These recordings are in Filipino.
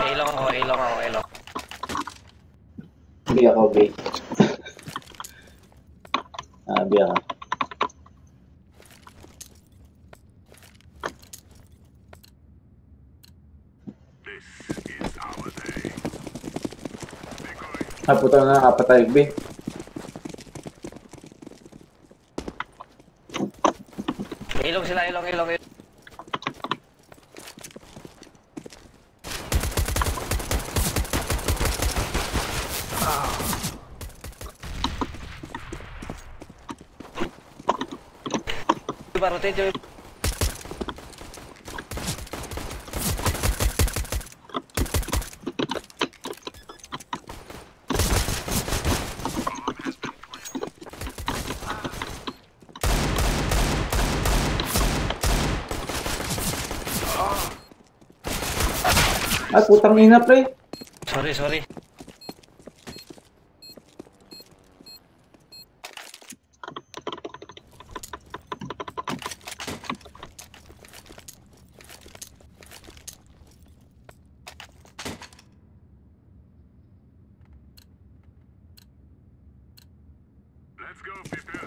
Ilong ako, ilong ako, ilong. Hindi ako, B. B ako. Puta na, kapatay, B. Ilong sila, ilong, ilong, ilong. Rotate yung... Putang ina, pre. Sorry. Let's go, people.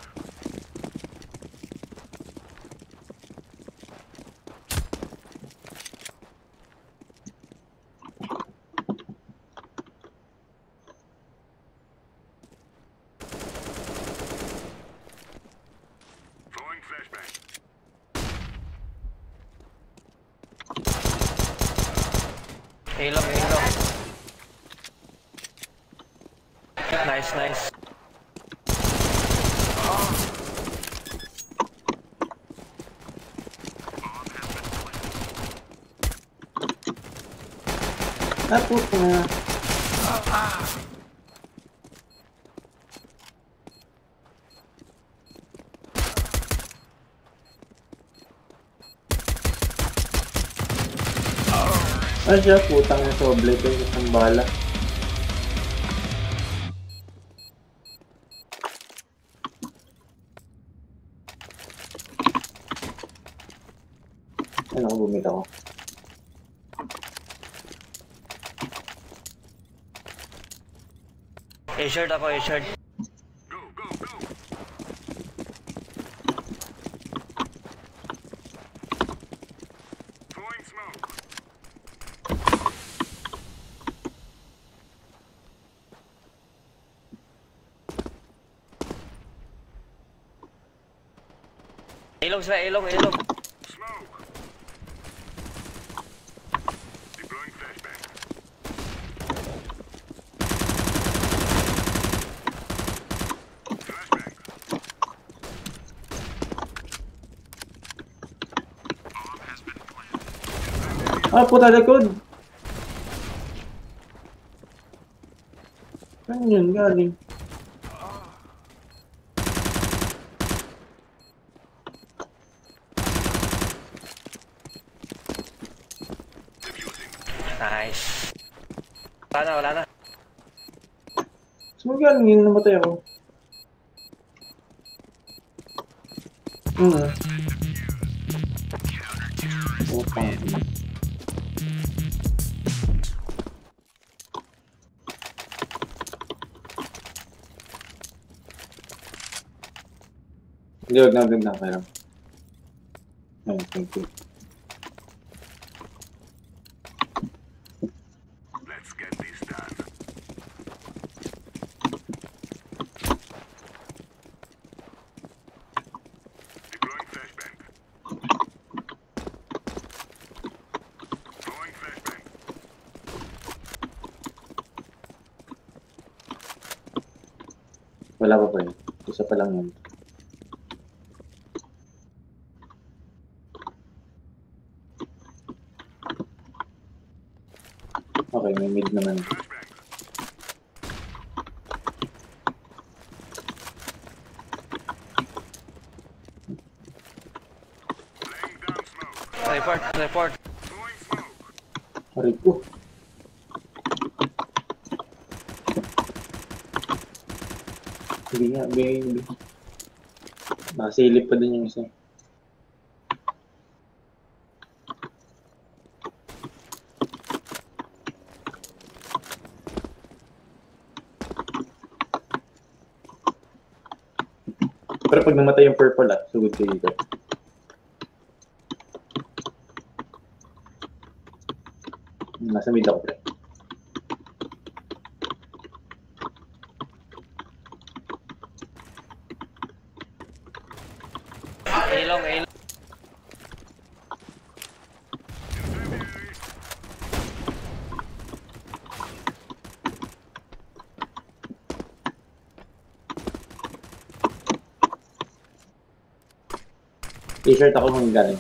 Throwing flashbang. Ilong, ilong. Nice. Puta na. Siya, putang na soble ko yung isang bala. Ano ko bumita ko? A-shirt ako, A-shirt. Go. Throwing smoke. Ilong sila, ilong. Smoke. Deploying flashbang. Flashbang. Bomb has been planted. Puta likod. Saan yun galing? Nice. Wala na. Saan galing yun? Namatay ako. Putang ina. Hindi, wag na. Kaya. Thank you. Let's get this done. Deploying flashbang. Throwing flashbang. Wala pa yun. Isa pa lang yun. Okay, may mid naman. Flashbang. Laying down smoke. Report. Throwing smoke. Aray ko. Hindi nga, baby. Nasilip pa din yung isa. Pero pag namatay yung purple sugod kayo dito. Nasa mid ako, pre. Ilong, ilong. T-shirt ako kung galing.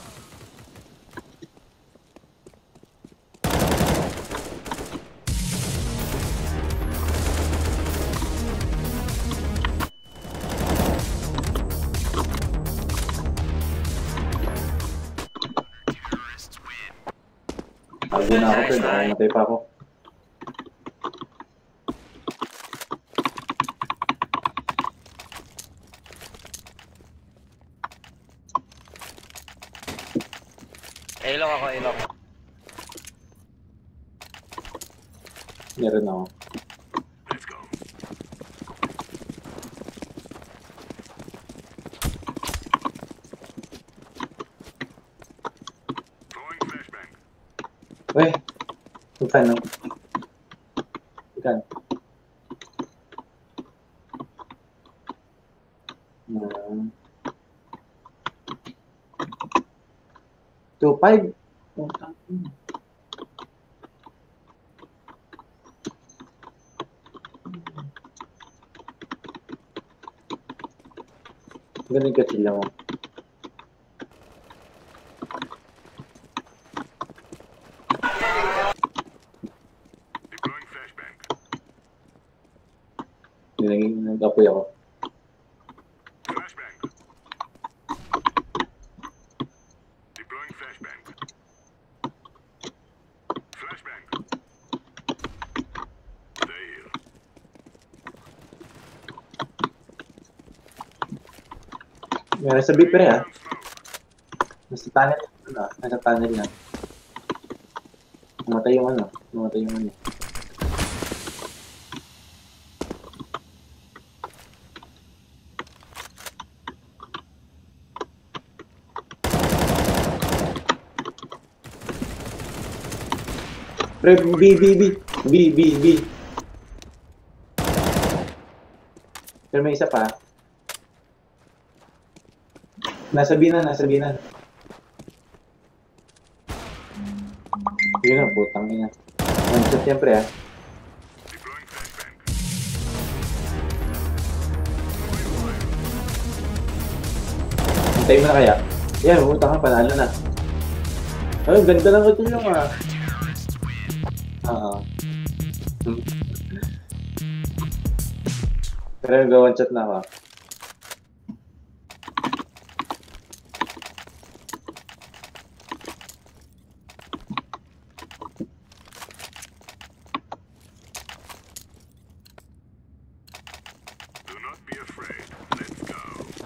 Tago na ako, pero baka matay pa ako. Ilong ako, ilong. Meron ako. Let's go. Throwing flashbang. Weh, bukan no? Bukan. Hmm. 2-5. Ganun ka sila mo. Deploying flashbang. Nag-apoy ako. Flashbang. Deploying flashbang. Flashbang. There. Meron sa B, pre, ha? Down smoke. Nasa tunnel. Nasa tunnel na. Namatay yung ano. Namatay yung ano. Pre, B, B, B. B, B, B. Pero may isa pa. Nasa B na, nasa B na. Yun na, putang ina. One shot siyempre, ha. Deploying flashbang. Hintay mo na kaya? Yan, putang ka, panalo na. Ay, ganda lang ito yung, Pero nag-one shot na ako. Do not be afraid. Let's go.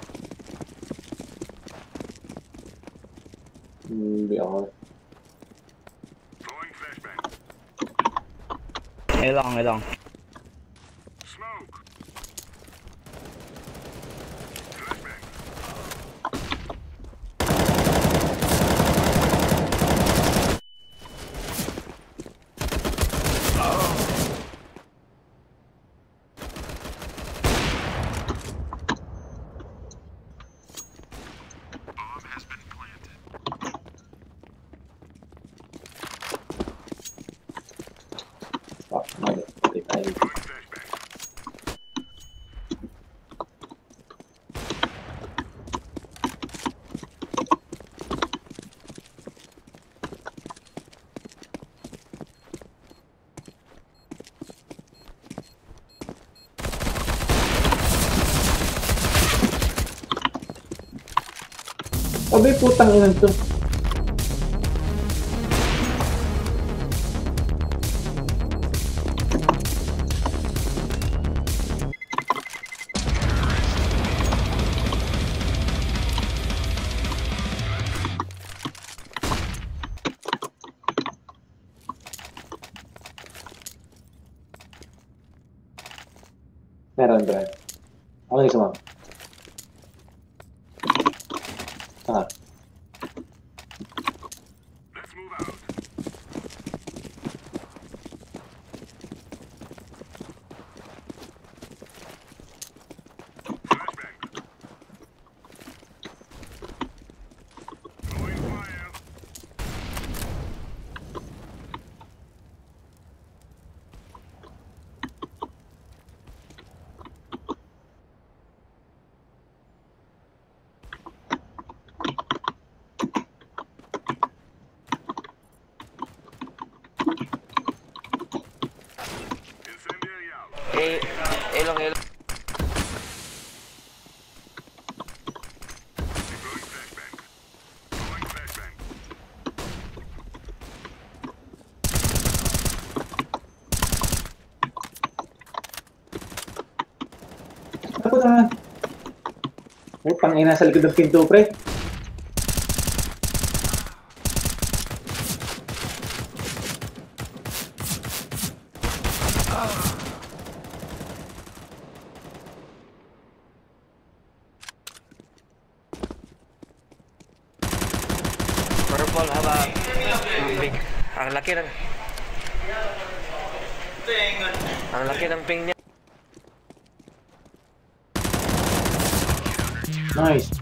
Hindi ako. Throwing flashbang. Ilong, ilong. Smoke. Flashbang. Bomb has been planted. Fuck, mali. Mali tayo. Throwing flashbang. Abay, putang ina to. Meron, bro. Ako yung sumama. Ah, Let's move out. Flashbang. Throwing fire. Incendiary out. A long, A long. Deploying flashbang. Throwing flashbang. ako na. Putang ina sa likod ng pinto, pre. Purple haba. Big. Ang laki ng... Ang laki ng ping niya. Nice.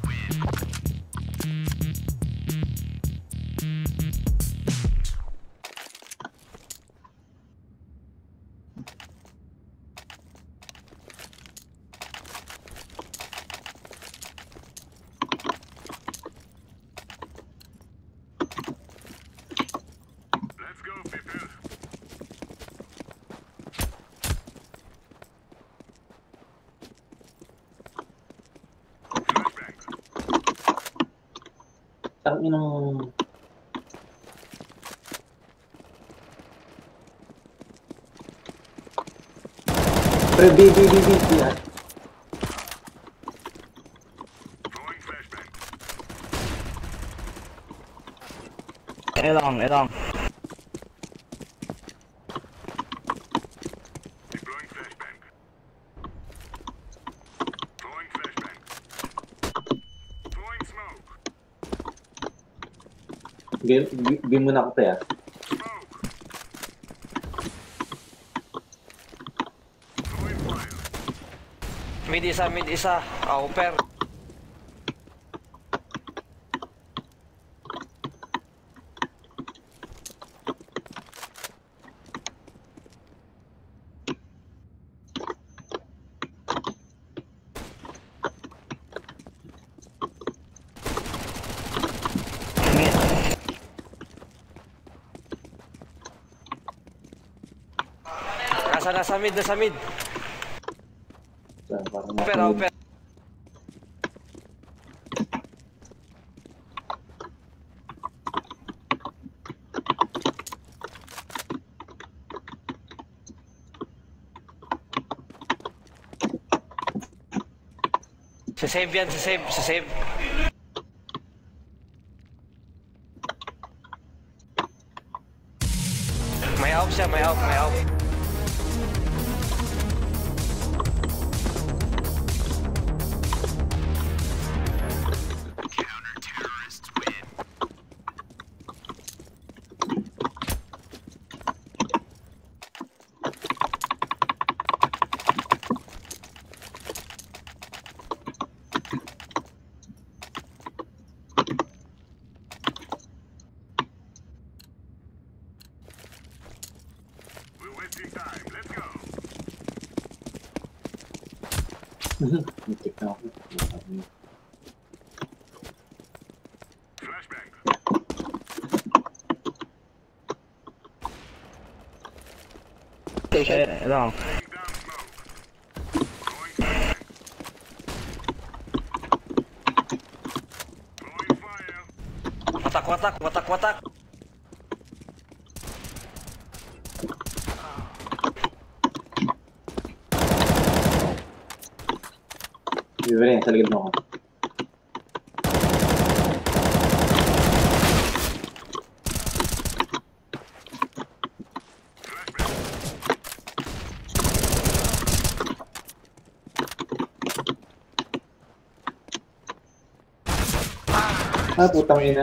Let's go, people. Flashbang. Tang inang... Pre, B, ah. Throwing flashbang. Elong. Deploying flashbang. Throwing flashbang. Throwing smoke. B muna ako, pre, ah. Smoke. Throwing fire. Mid isa. Upper. Nasa mid. Parang Upper. Save yan, save. May out siya, may out. We're wasting time. Let's go. Muntik na ako. Flashbang. Elong. Laying down smoke. Throwing flashbang. Throwing fire. Watak. Bibili, sa likod mo ako. Flashbang. Ah, putang ina.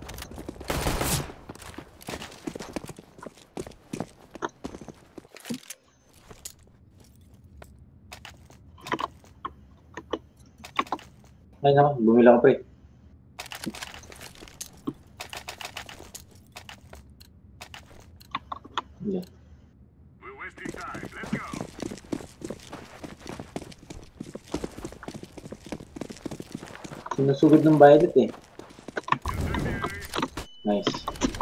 Ay naman, bumila ka pre. Yeah. We're wasting time. Let's go. Sinusugod ng violet eh. Incendiary. Nice.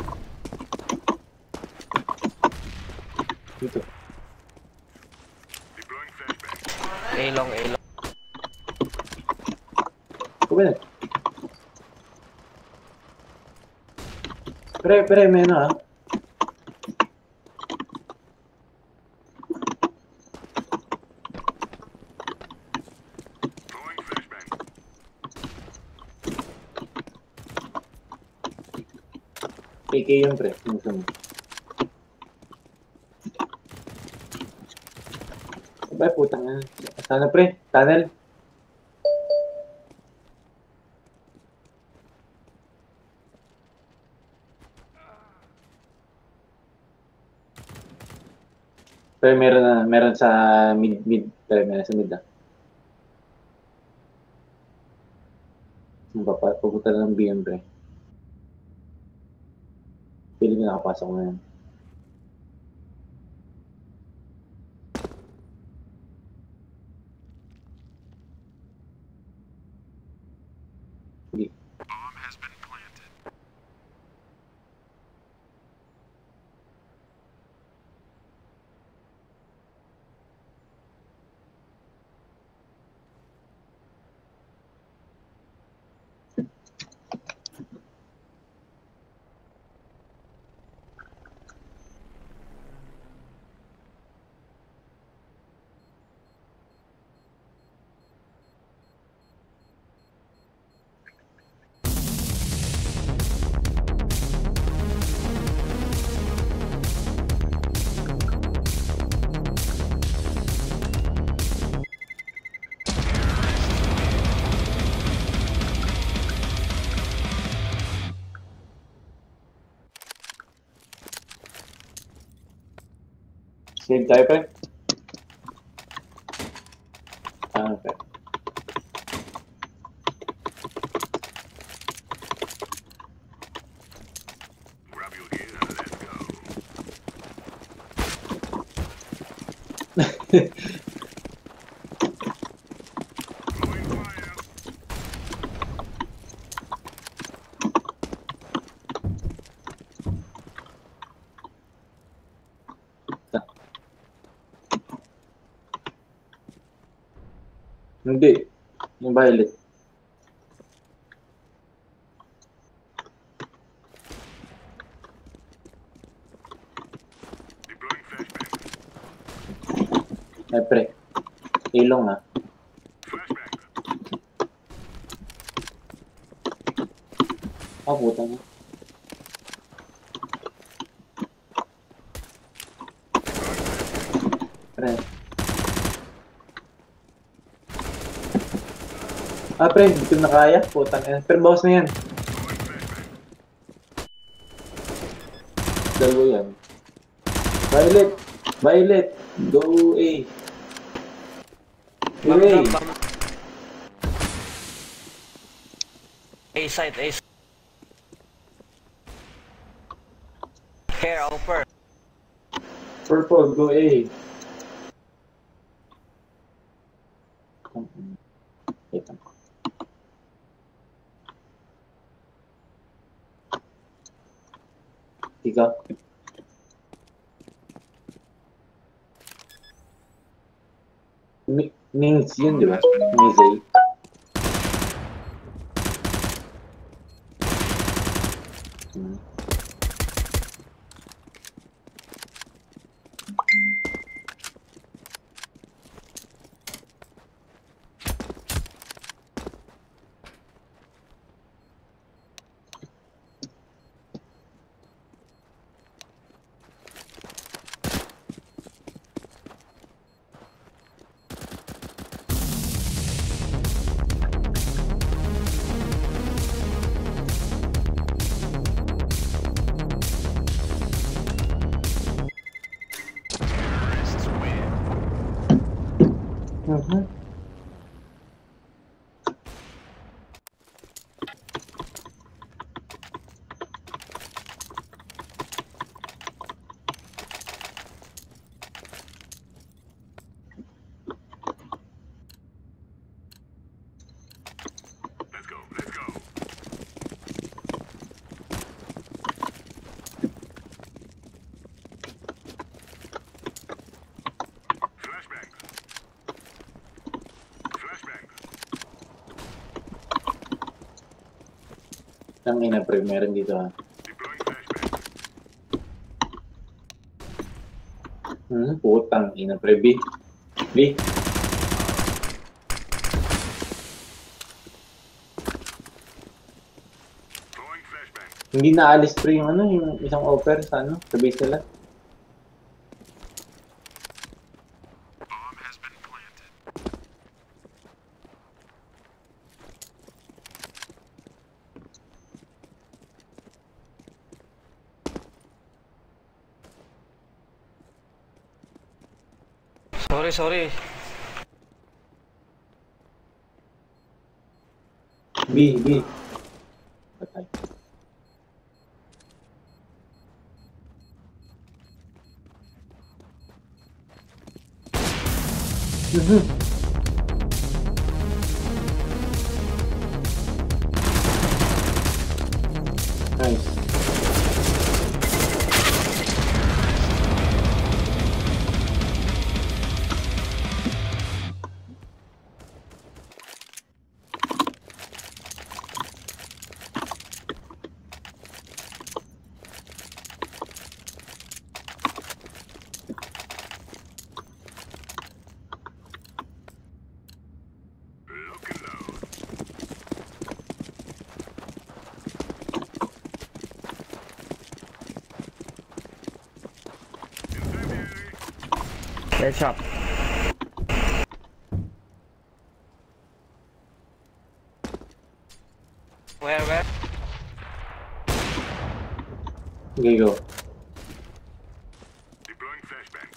Dito. Deploying flashbang. A-long, A-long. Kumain. Pre, may ano ah. Throwing flashbang. AK yun pre. Yung gusto mo. Abay, putang ina. Sana pre, tunnel. Pre, meron sa mid. Pre, meron sa mid ah. Pupunta na ng BM pre. Pili ko nakapasok na yan. Hindi. Bomb has been planted. Save tayo pre. Ah, pre. Grab your gear and let's go. Throwing fire. Hindi. Yung violet. Deploying flashbang. Ay pre. Ilong ah. Flashbang. Ah, putang ina. Pre. Ah, pre, hindi ko na kaya. Putang ina. Pero bawas na yan. Throwing flashbang. Dalawa yan. Violet. Violet. Go A. Go Bam, A. bam, bam. A-side, A-side. Care, offer. Purple. Go A. Wait lang. Ikaw. Mings yun, di ba? Mizay. Mhm. Let's go. Let's go. Flashbang. Flashbang. Tangina, pre, meron dito ha. Deploying flashbang. Putang ina, pre. B. B. Throwing flashbang. Hindi naalis pre yung ano, yung isang offer sa ano, sa base nila. Bomb has been planted. Sorry, sorry. B, B. Patay. Nice. Look and load. Incendiary. Headshot. Where? Okay, go. Deploying flashbang.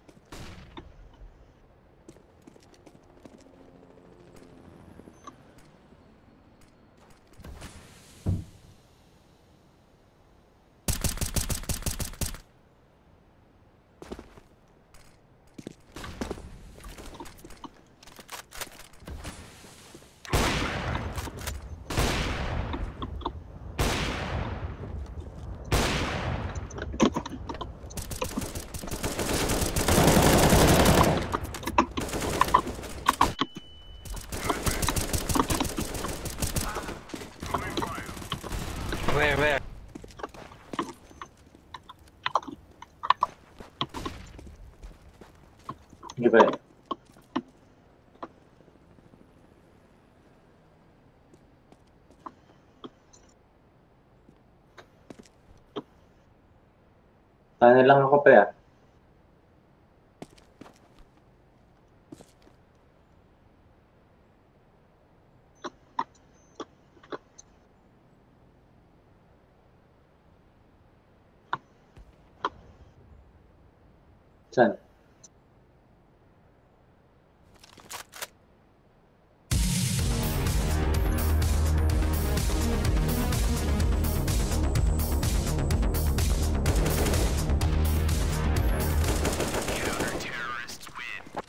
Throwing fire. Where? Okay, pre. Sana lang ako pre ah. Saan? Counter-terrorists win.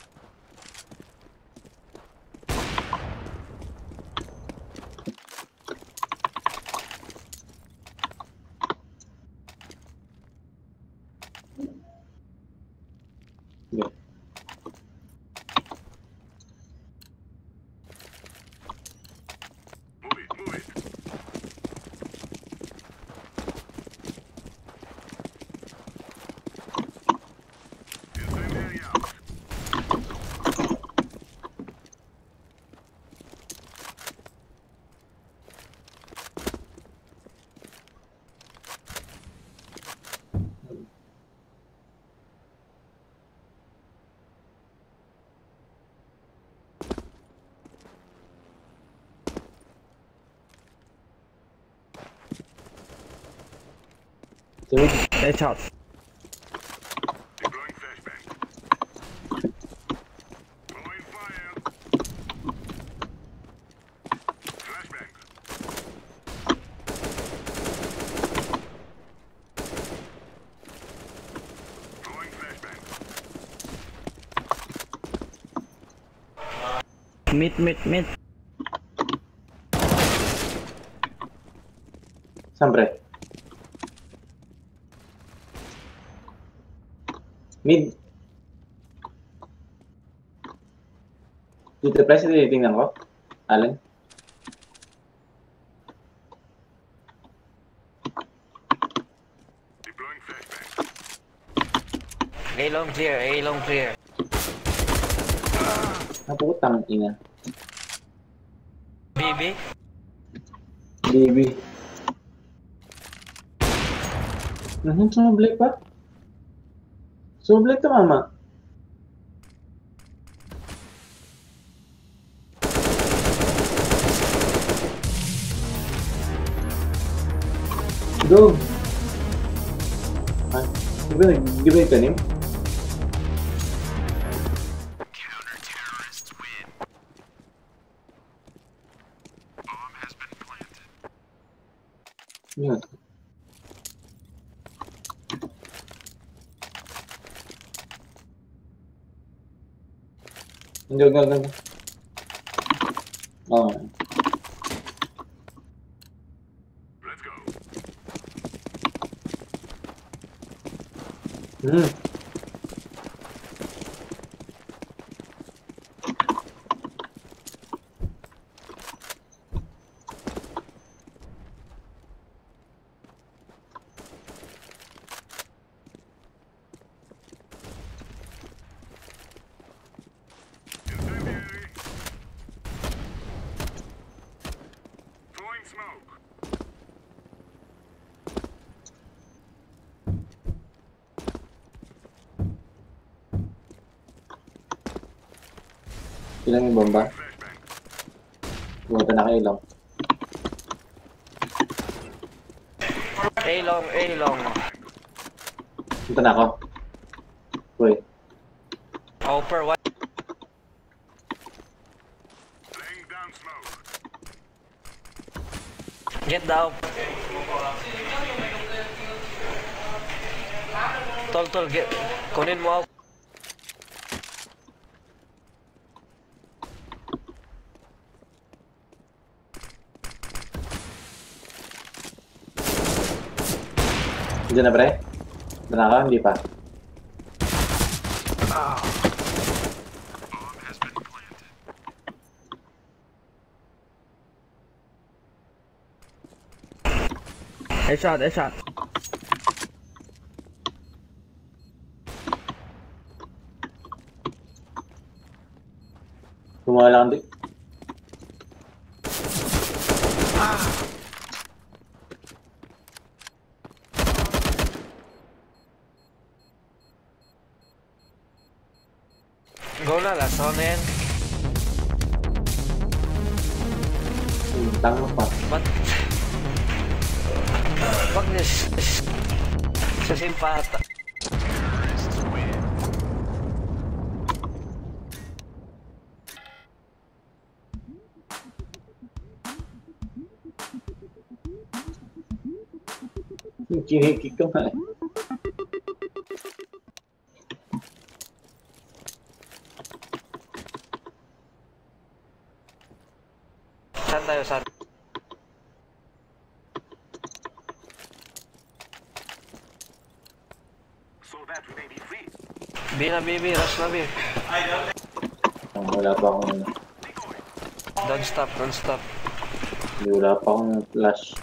Okay. Move it. Incendiary out. Sunod. Headshot. Deploying flashbang. Throwing fire. Meet. Saan, pre? Mid. Dito, pre, tinitingnan ko. Alin? Deploying flashbang. A long clear, A long clear. Naputang ina. BB. Baby. Sumablay pa. Sumablay to, mama. Go. Ah, di ba yung kanim? Counter-terrorists win. Bomb has been planted. Yun. Go. Oh. Let's go. Incendiary. Throwing smoke. Ilang yung bomba? Flashbang. Pumunta na kayo lang. A long. Punta na ako. Uy. Upper one. Laying down smoke. Get down. Tol, get. Kunin mo ako. Diyan na, pre? Dala ka? Hindi pa. Bomb has been planted. Headshot. Gumala lang din. Go na, last round na yan. Tanga pa. Ba't? Wag niya sa simpata. Terrorists win. Kinikik ko nga. Saan tayo, saan? So that we may be free. B na, BB, rush na, B. Wala pa akong Don't stop. wala pa akong flash.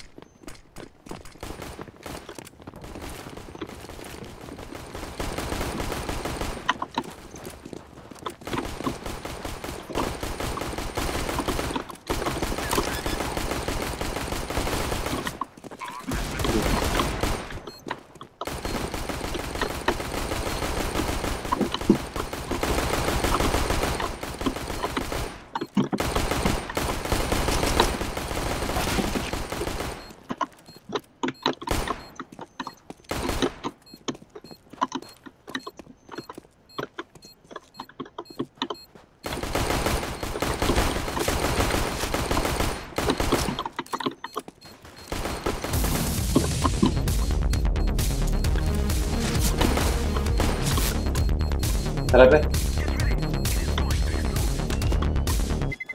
Tara, pre.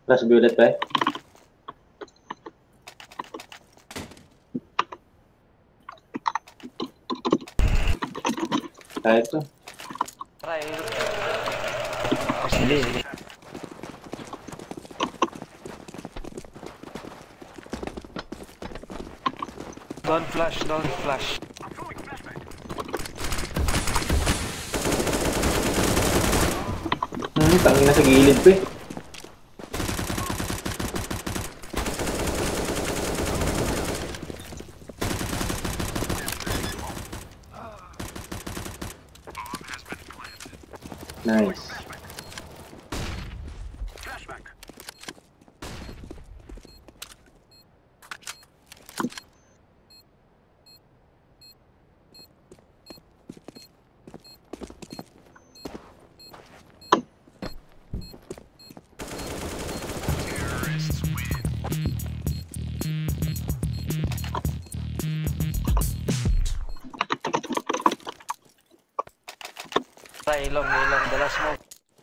Flash bullet pa eh. Kahit to. Try. Hindi, hindi. Don't flash, don't flash. I'm throwing flashbang. Tangin na sa gilid pa eh. Nice. Flashbang. Terrorists win. Try, ilong, dala smoke.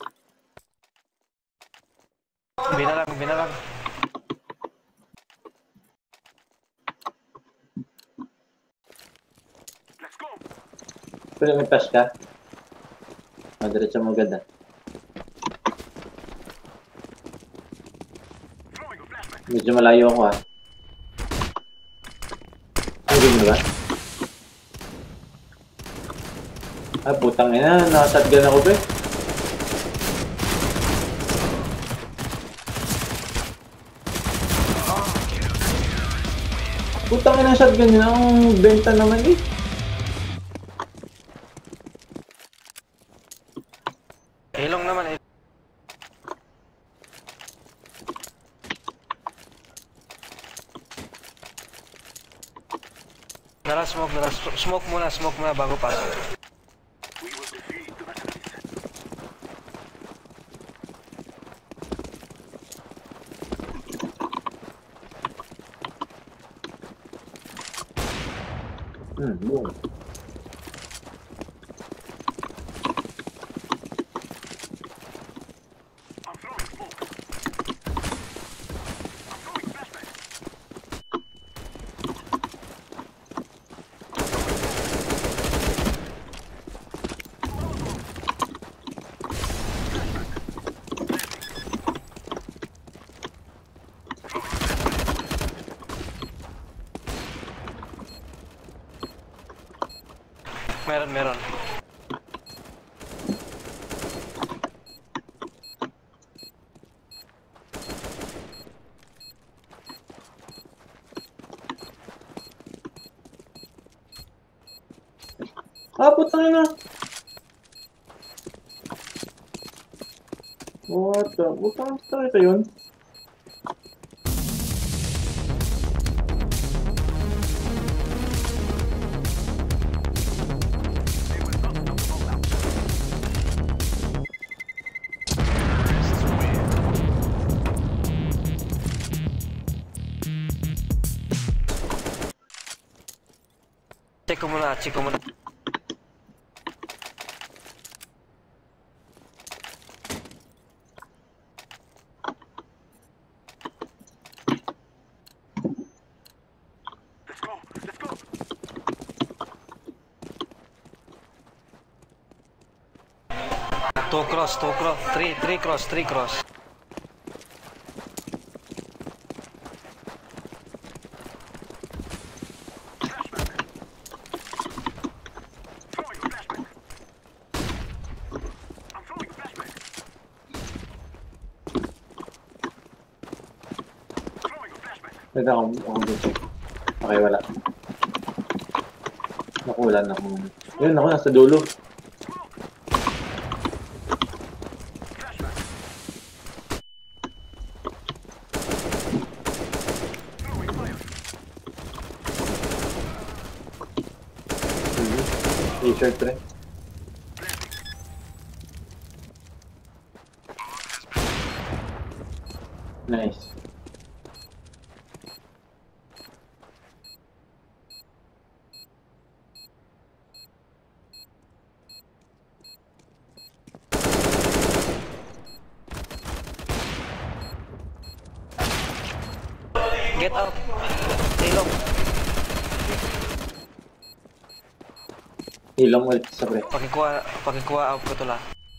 Binalang. Let's go. Pero may flash ka? Diretso mo agad ah. Throwing a flashbang. Medyo malayo ako ah. Ang game na ba? Ah, putang ina. Nakashotgun ako ba eh. Putang ina, shotgun yun. Ang benta naman eh. Ilong naman, ilong. Smoke muna bago pasok. We will defeat the Russians. Boom. I'm throwing smoke. I'm throwing flashbang. Meron. Ah, putang ina. What the? Putang ito yun. They will not stop the rollout. Check ko muna. Let's go. Two cross. Three cross. Throwing a flashbang. I'm throwing a flashbang. Throwing a flashbang. Pwede akong dito. Okay, wala. Nakulan ako. Yun, ako nasa dulo. Flashbang. Throwing fire. T-shirt rin. Nice. Get out. Stay long. Hilong ulit sa pre. Pakikuha out ko to la.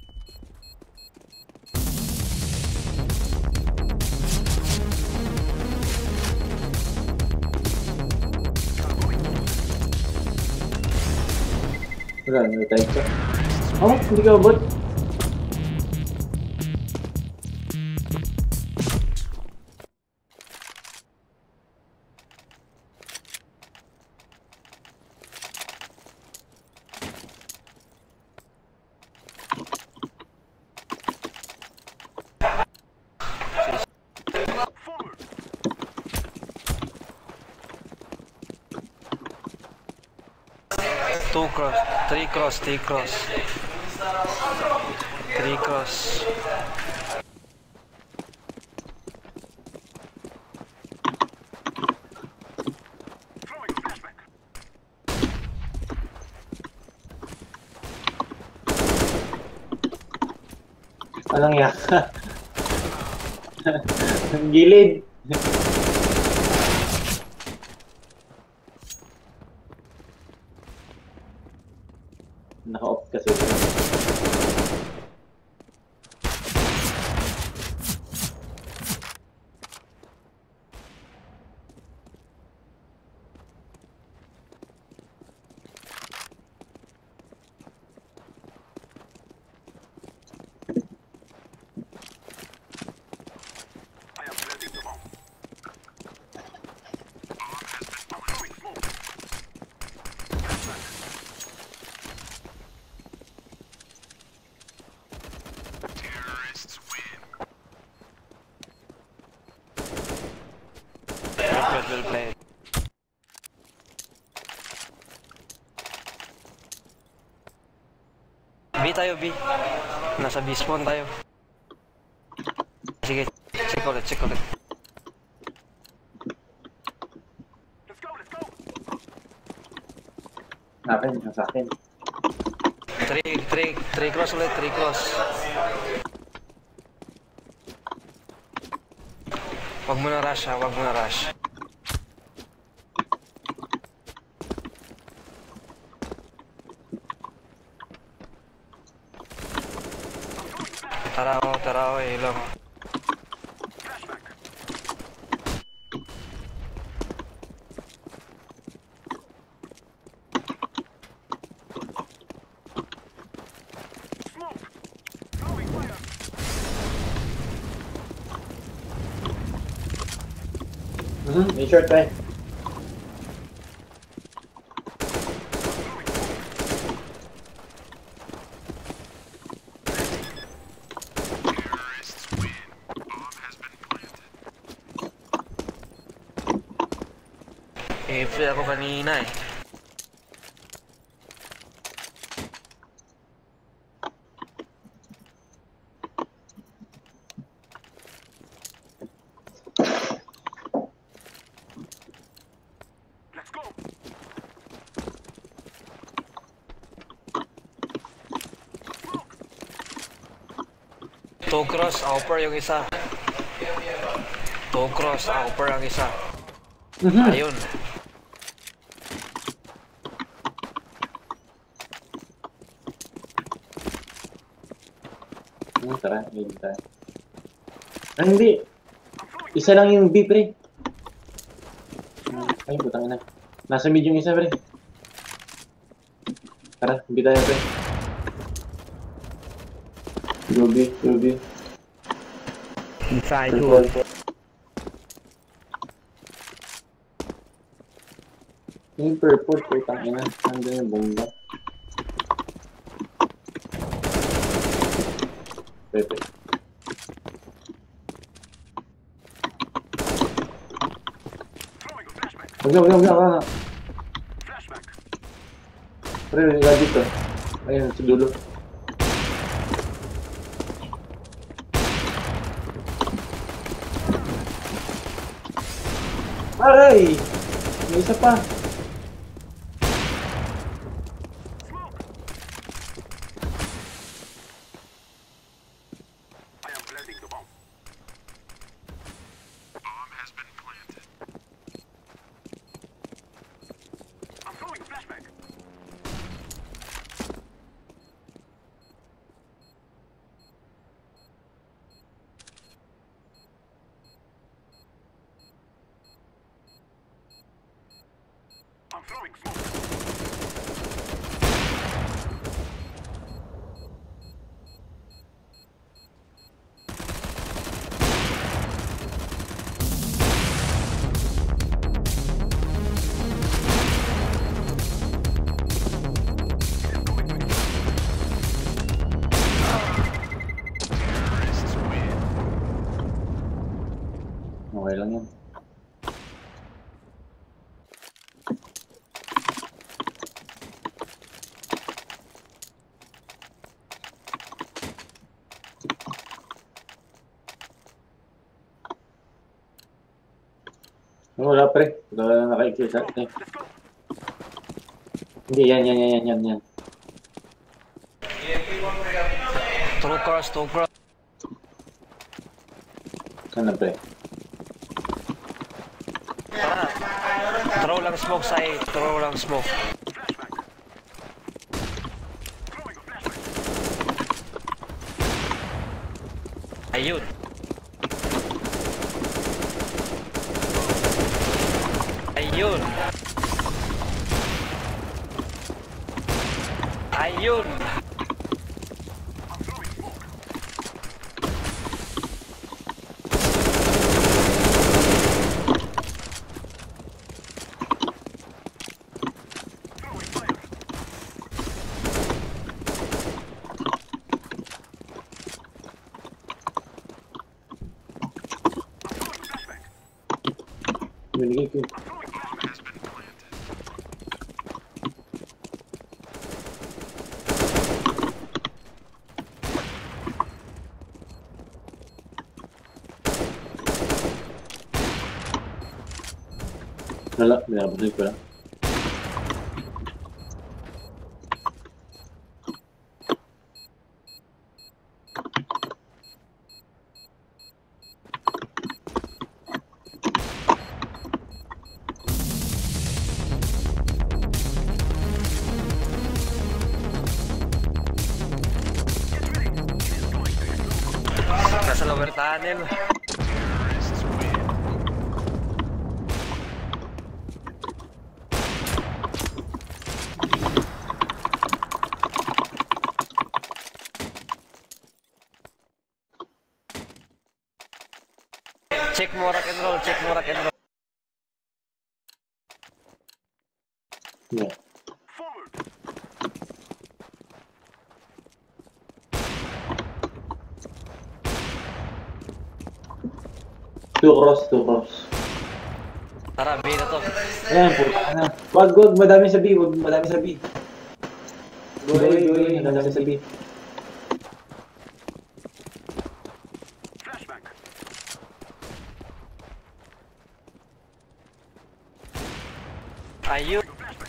Wala, tayo siya. Oh, hindi ka abot. Forward. Two cross. Three cross. Three cross. Three cross. Throwing a flashback. Anong yak? Ang gilid. Naka-off kasi. I am planting the bomb. I'm throwing smoke. Flashback. Terrorists win. Well played. B tayo, B. Nasa B spawn tayo. Sige, check ulit, check ulit. Let's go, let's go. Akin, sa akin. Three cross ulit, three cross. Wag mo na rush ha, wag mo na rush. Tara, ilong. Flashback. Smoke. Throwing fire. May short tayo. Terrorists win. Bomb has been planted. Free ako kanina eh. Let's go. Two cross, upper yung isa. Two cross, upper ang isa. Ayun. Tara, hindi tayo. Ah, hindi. Isa lang yung B, pre. Ay, putang ina. Nasa mid yung isa, pre. Tara, B tayo, pre. Go B. Inside Purple. two. Yung purple, putang ina. Nandun yung bomba. Pepe. Throwing a flashback. Wag. Flashback. Pre, wala dito. Ayun, sa dulo. Aray! May isa pa. Smoke. I am planting the bomb. Bomb has been planted. Okay lang yan. Wala pre. Wala lang naka-exit sa atin. Let's go. Hindi, yan. Two cross, two cross. Saan na pre? Tara. Throw lang smoke side, throw lang smoke. Flashback. Throwing a flashback. Ayun. Ayun. Ayun. I'm throwing smoke. Throwing fire. Flashback. Binigay ko. Wala, binabalik ko lang. Nasa lower tunnel. Check mo rock and roll, check mo rock and roll. Yeah. Forward. Two cross. Tara, B na to. Ayan, puta na. Wag, madami sa B, madami sa B. Go away, madami sa B. Flashback. Ayun. Flashback.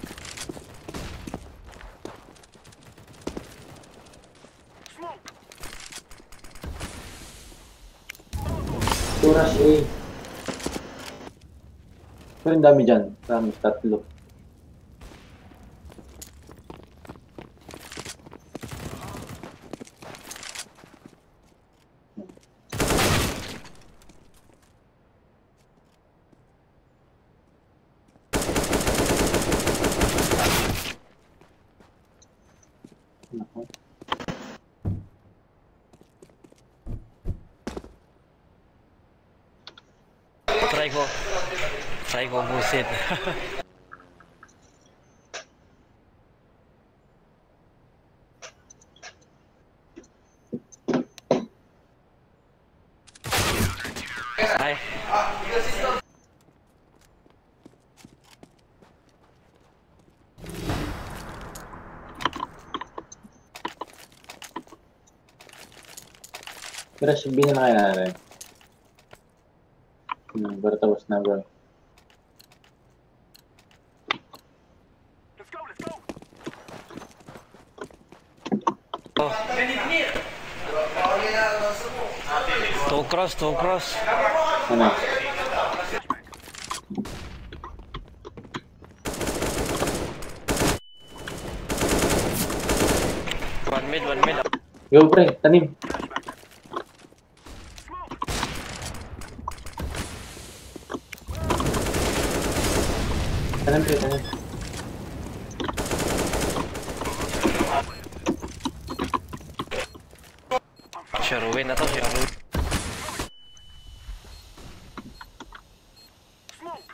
Smoke. Two rush A. Pero ang dami dyan. Promise, tatlo. Nako. Try ko busit. Ay. Pero B na kaya rin. Pero tapos na bro. Let's go, let's go. Oh. Two cross. Ano? One mid. Go pre, tanim. Tanim pre, tanim. Sure win na to, sure win. Smoke.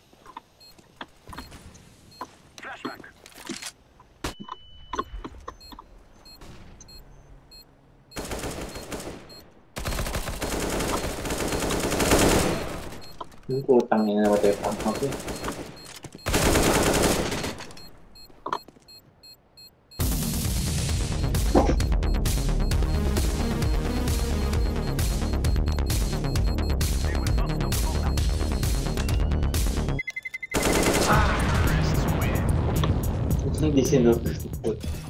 Flashback. Yung putang ina na matay pang ako. They will not stop the bomb now. Hindi sinunod.